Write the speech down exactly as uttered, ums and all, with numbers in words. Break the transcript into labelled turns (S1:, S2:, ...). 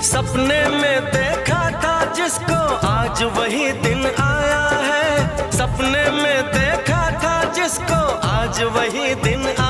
S1: सपने में देखा था जिसको आज वही दिन आया है। सपने में देखा था जिसको आज वही दिन